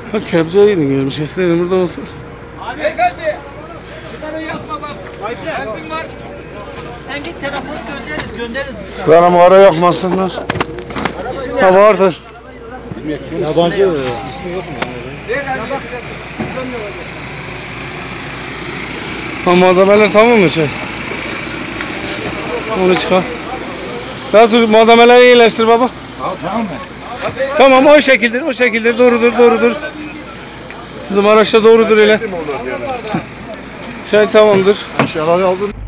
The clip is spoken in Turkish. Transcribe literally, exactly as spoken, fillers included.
Ha kebzeyi görmüş. Esnerim burada olsa. Abi efendi. Bir tane yakma bak. Benzin var. Sen git telefonu göndeririz göndeririz. Sigara mı ara yakmasınlar. Ha vardır. Yabancı ismi yok mu? Ha malzemeler tamam mı şey? Onu çıkar. Nasıl malzemeleri iyileştir baba? Tamam mı? Tamam o şekildir, o şekildir. Doğrudur, doğrudur. Bizim araçta doğrudur öyle. Şey tamamdır. Aşağıları aldım.